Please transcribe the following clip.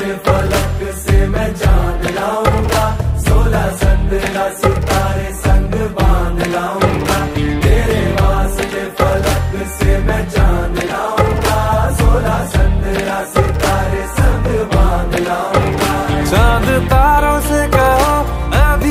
फलक से मैं जान लाऊंगा, 16 15 सितारे